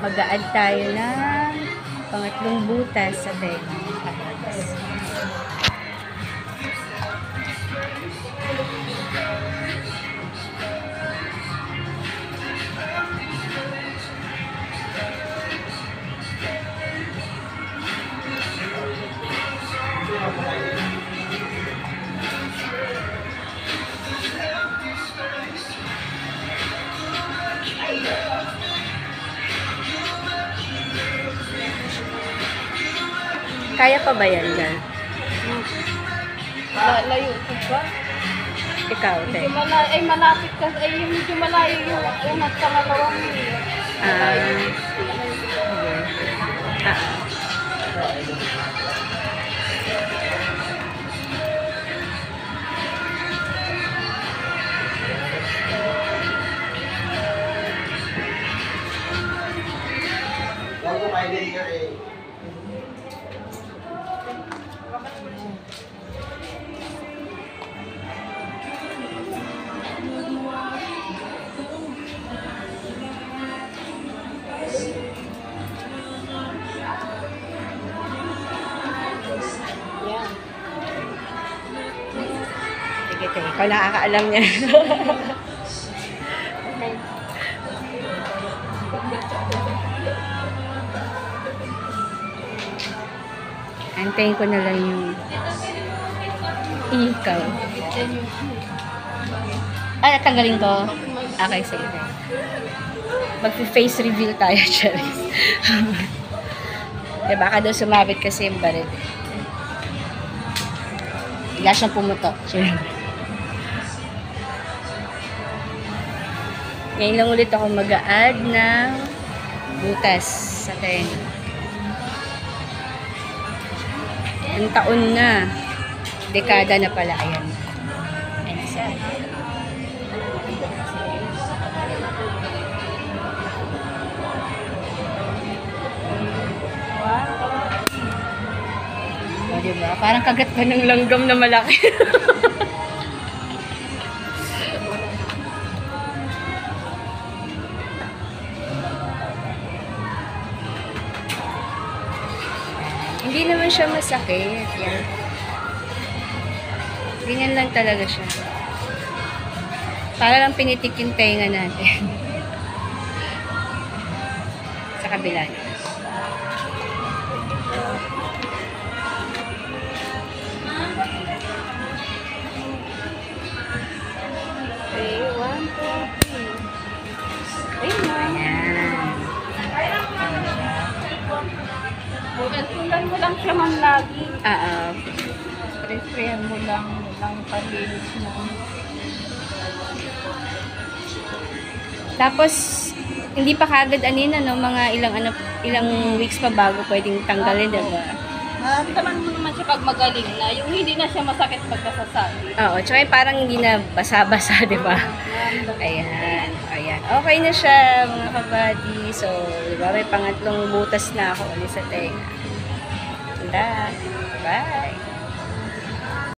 mag-a-add tayo ng pangatlong butas sa tenga. Kaya pa ba yan, Gal? Layo ko ba? Ikaw, te? Ay, malapit ka. Ay, yung medyo malayo yung at pangalawang Sige, te. Ikaw nakakaalam niya. Antayin ko na lang yung ikaw. Tanggalin ko. Okay, sige. Mag-face reveal tayo, Charis. Baka daw sumabit kasi yung barid. Bigla siyang pumutok. Ngayon lang ulit ako mag-a-add ng butas sa tenga. Ang taon na. Dekada na pala. Ayan. Ayan siya. O, diba? Parang kagat pa ng langgam na malaki. Hindi naman siya masakit. Yan. Ganyan lang talaga siya. Para lang pinitik yung tenga natin. Sa kabila niya. Okay, 1, 2, 3. Ayan. Tulan mo lang siya man lagi. Oo. Spray-sprayan mo lang palinis mo. Tapos, hindi pa kagad mga ilang weeks pa bago pwedeng tanggalin, diba? Naman mo naman siya pag magaling na. Yung hindi na siya masakit pagkasasabi. Oo, tsaka yung parang hindi na basa-basa, diba? Ayan. Ayan. Okay na siya, mga kabady. So, diba, may pangatlong butas na ako ulit sa tenga. Bye!